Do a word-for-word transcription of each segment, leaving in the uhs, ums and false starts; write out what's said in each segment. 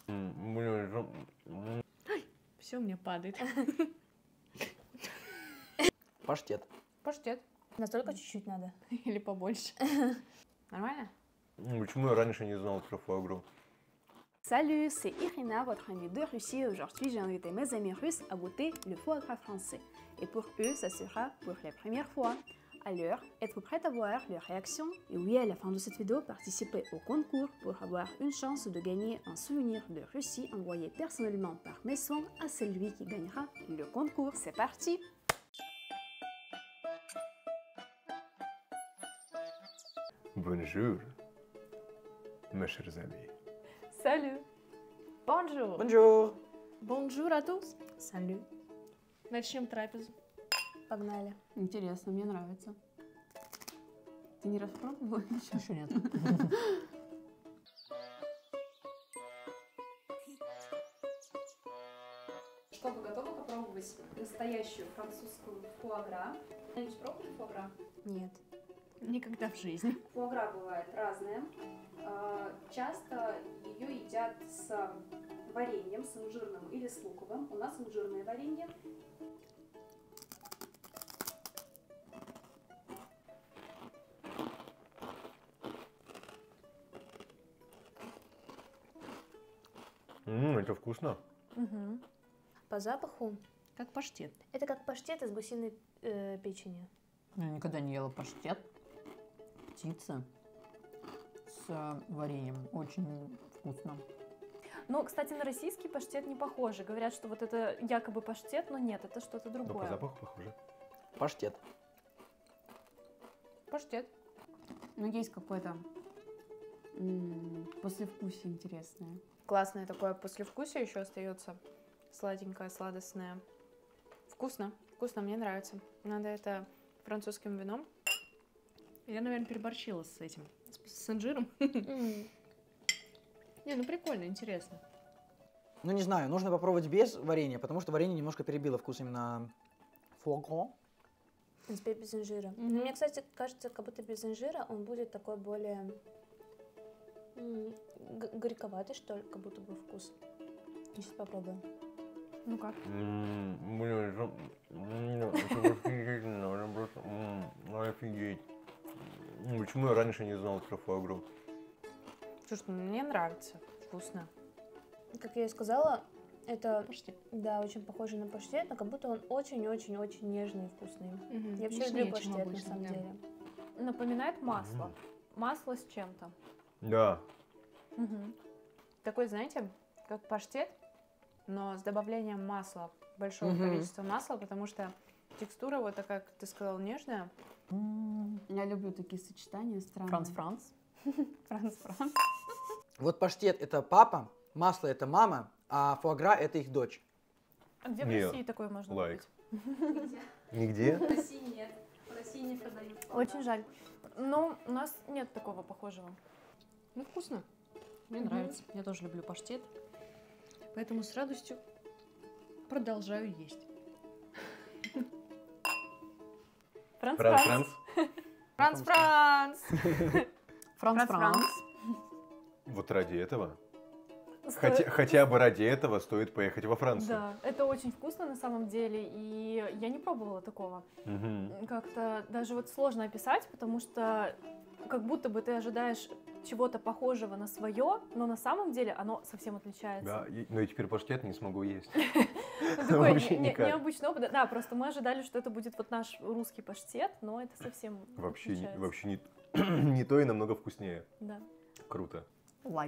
Все у меня падает. Паштет. Паштет. Настолько чуть-чуть надо. Или побольше. Нормально? Почему я раньше не знал про фуагру? Salut, c'est Irina, votre amie de Russie. Aujourd'hui, j'ai invité mes amis russes à goûter le foie gras français. Et pour eux, ça sera pour la première fois. Alors, êtes-vous prête à voir leurs réactions? Et oui, à la fin de cette vidéo, participez au concours pour avoir une chance de gagner un souvenir de Russie envoyé personnellement par mes soins à celui qui gagnera le concours. C'est parti! Bonjour, mes chers amis. Salut. Bonjour. Bonjour. Bonjour à tous. Salut. Начнем трапезу. Погнали. Интересно, мне нравится. Ты не распробовала? Еще нет. Что, вы готовы попробовать настоящую французскую фуагра? Вы пробовали фуагра? Нет. Никогда в жизни. Фуагра бывает разная. Часто ее едят с вареньем, с инжирным или с луковым. У нас инжирное варенье. Ммм, это вкусно. Угу. По запаху Как паштет. это как паштет из гусиной э, печени. Я никогда не ела паштет, птица с вареньем. Очень вкусно. Ну, кстати, на российский паштет не похоже. Говорят, что вот это якобы паштет, но нет, это что-то Но по другое. запаху похоже. Паштет. Паштет. Ну, есть какое-то послевкусие интересное. Классное такое послевкусие еще остается. Сладенькое, сладостное. Вкусно. Вкусно, мне нравится. Надо это французским вином. Я, наверное, переборщила с этим. С, с инжиром. Mm. Не, ну прикольно, интересно. Ну, не знаю, нужно попробовать без варенья, потому что варенье немножко перебило вкус именно фуагра. В принципе, без инжира. Мгм. Но мне, кстати, кажется, как будто без инжира он будет такой более м, г- горьковатый, что ли, как будто бы вкус. Сейчас попробуем. Ну как? Ммм, блин, это, м, это офигительно, это просто, м, офигеть. М, Почему я раньше не знал про фуагру? Слушай, ну, мне нравится. Вкусно. Как я и сказала, это, Паштет. да, очень похоже на паштет, но как будто он очень-очень-очень нежный и вкусный. Мгм. Я вообще Нежнее, люблю чем паштет, на обычно, самом да. деле. Напоминает масло. Мгм. Масло с чем-то. Да. Мгм. Такой, знаете, как паштет, но с добавлением масла, большого Мгм. количества масла, потому что текстура вот такая, как ты сказал, нежная. Я люблю такие сочетания странные. Франц-франц. Франц-франц. Вот паштет это папа, масло это мама, а фуагра это их дочь. А где в Не, России такое можно лайк. купить? Нигде? В России нет. В России не продают. Очень жаль. Но у нас нет такого похожего. Ну, вкусно. Мне Мгм. нравится. Я тоже люблю паштет. Поэтому с радостью продолжаю есть. Франц-франц. Франц-франц! Франц-франц. Вот ради этого, Стоит- хотя, хотя бы ради этого стоит поехать во Францию. Да, это очень вкусно на самом деле, и я не пробовала такого. Мгм. Как-то даже вот сложно описать, потому что как будто бы ты ожидаешь чего-то похожего на свое, но на самом деле оно совсем отличается. Да, и- но я теперь паштет не смогу есть. Ну, такой Вообще не- не- никак. необычный опыт. Да, просто мы ожидали, что это будет вот наш русский паштет, но это совсем Вообще, не- отличается. вообще не, не то и намного вкуснее. Да. Круто. Лайк.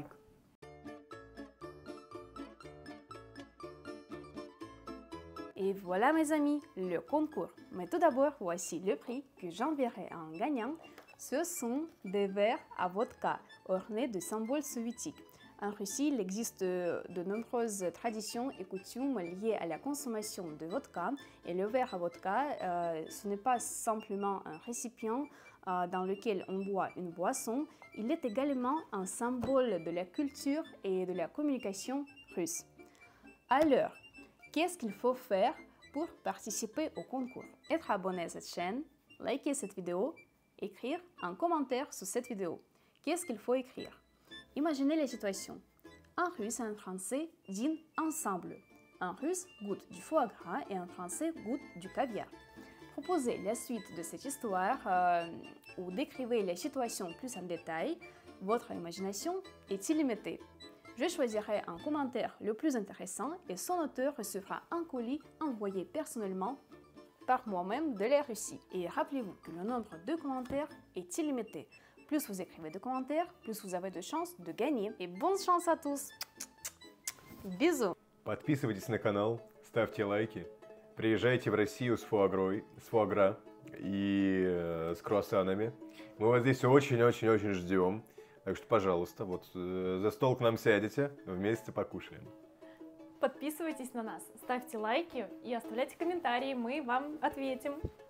Et voilà mes amis, le concours. Mais tout d'abord, voici le prix que j'enverrai à un gagnant. Ce sont des verres à vodka ornés de symboles soviétiques. En Russie, il existe de nombreuses traditions et coutumes liées à la consommation de vodka. Et le verre à vodka, euh, ce n'est pas simplement un récipient euh, dans lequel on boit une boisson, il est également un symbole de la culture et de la communication russe. Alors, qu'est-ce qu'il faut faire pour participer au concours? Être abonné à cette chaîne, liker cette vidéo, écrire un commentaire sur cette vidéo. Qu'est-ce qu'il faut écrire? Imaginez la situation. Un russe et un français dînent ensemble. Un russe goûte du foie gras et un français goûte du caviar. Proposez la suite de cette histoire euh, ou décrivez les situations plus en détail. Votre imagination est illimitée. Je choisirai un commentaire le plus intéressant et son auteur recevra un colis envoyé personnellement par moi-même de la Russie. Et rappelez-vous que le nombre de commentaires est illimité. Plus vous écrivez de commentaires, plus vous avez de chances de gagner. Et bonne chance à tous! Bisous! Подписывайтесь на канал, ставьте лайки, приезжайте в Россию с фуагрой, с фуагра и э, с круассанами. Мы вас здесь очень-очень-очень ждем. Так что, пожалуйста, вот э, за стол к нам сядете, вместе покушаем. Подписывайтесь на нас, ставьте лайки и оставляйте комментарии, мы вам ответим.